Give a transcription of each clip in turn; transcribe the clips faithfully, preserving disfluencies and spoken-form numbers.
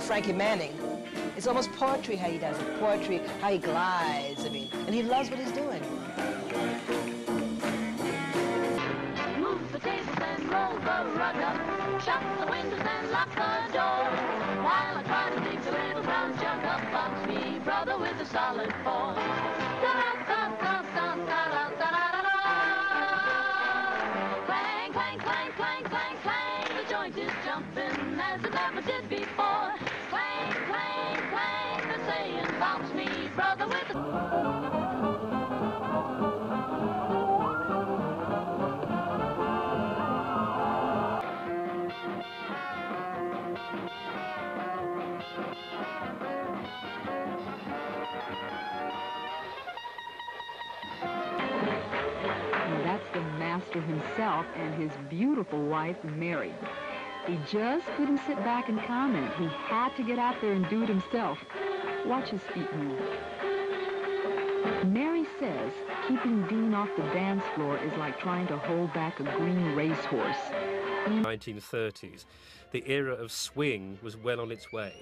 Frankie Manning. It's almost poetry how he does it. Poetry, how he glides, I mean. And he loves what he's doing. Move the tables and roll the rug up. Shut the windows and lock the door. While I try to dig the little brown jug up. Box me, brother, with a solid four. Clang, clang, clang, clang, clang, clang. The joint is jumping as it never did before. Clang, clang, clang. They're saying, box me, brother, with a... himself and his beautiful wife, Mary. He just couldn't sit back and comment. He had to get out there and do it himself. Watch his feet move. Mary says keeping Dean off the dance floor is like trying to hold back a green racehorse. In the nineteen thirties, the era of swing was well on its way.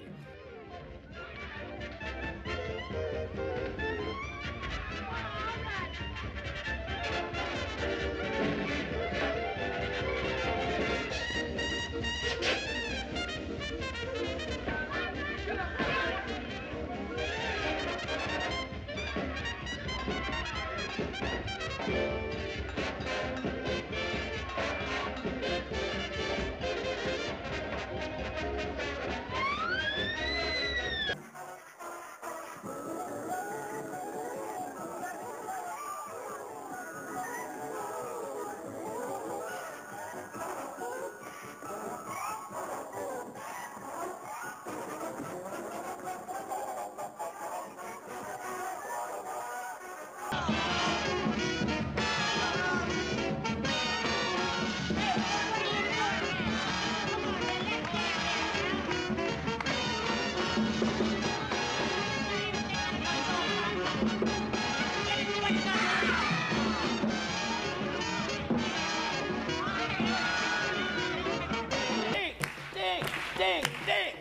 Ding, ding.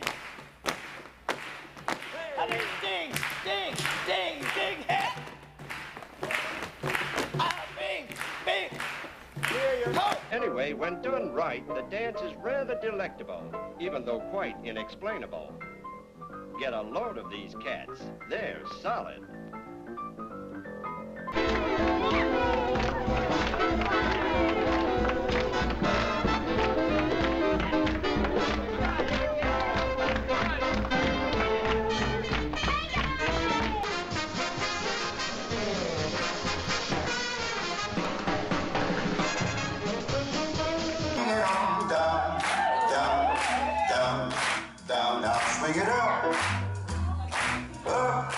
I mean, ding, ding, ding, ding, hit. Ah, bing, bing. Anyway, when done right, the dance is rather delectable, even though quite inexplainable. Get a load of these cats. They're solid. Swing it up. Up.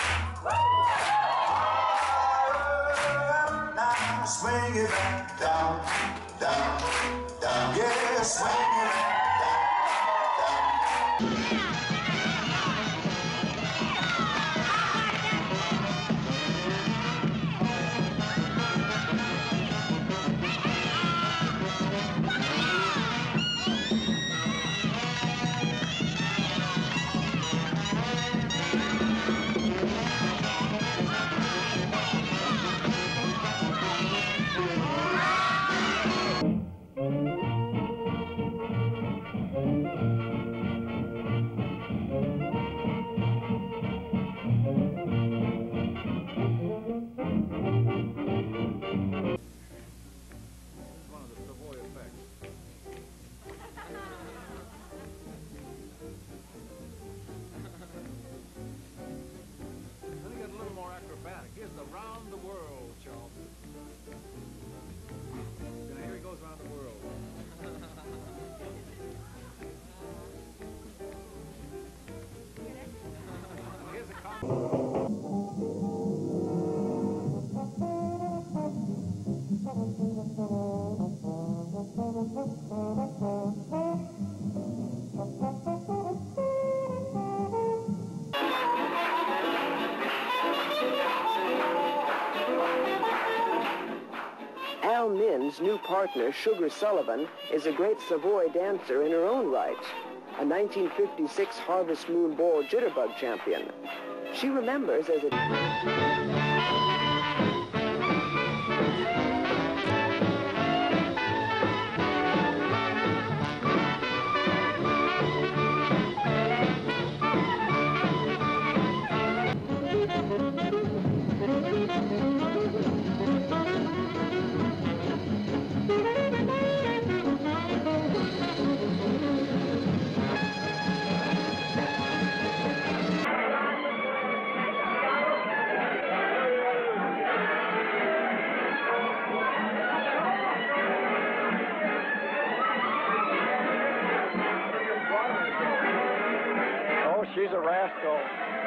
Now swing it up. Down, down, down. Yeah, swing it up. Al Minn's new partner, Sugar Sullivan, is a great Savoy dancer in her own right, a nineteen fifty-six Harvest Moon Ball Jitterbug champion. She remembers as a... She's a rascal.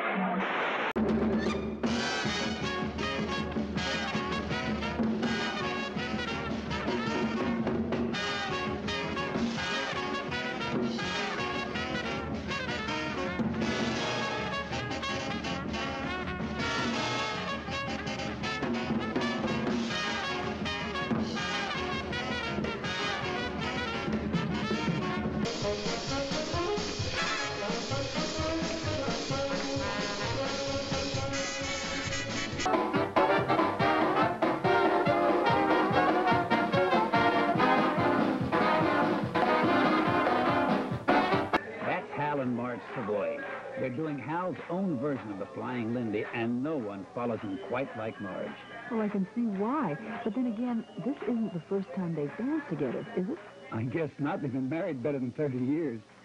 Savoy. They're doing Hal's own version of the Flying Lindy, and no one follows him quite like Marge. Well, I can see why. But then again, this isn't the first time they've danced together, is it? I guess not. They've been married better than thirty years.